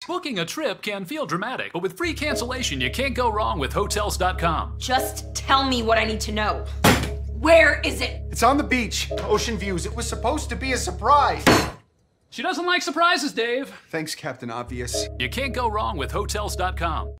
Booking a trip can feel dramatic, but with free cancellation, you can't go wrong with Hotels.com. Just tell me what I need to know. Where is it? It's on the beach. Ocean views. It was supposed to be a surprise. She doesn't like surprises, Dave. Thanks, Captain Obvious. You can't go wrong with Hotels.com.